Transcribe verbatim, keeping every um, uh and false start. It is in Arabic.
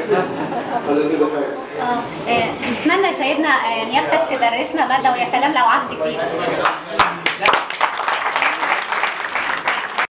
ولا كده حاجه؟ اه نتمنى يا سيدنا نيابتك تدرسنا ماده ويا سلام لو عهد جديد.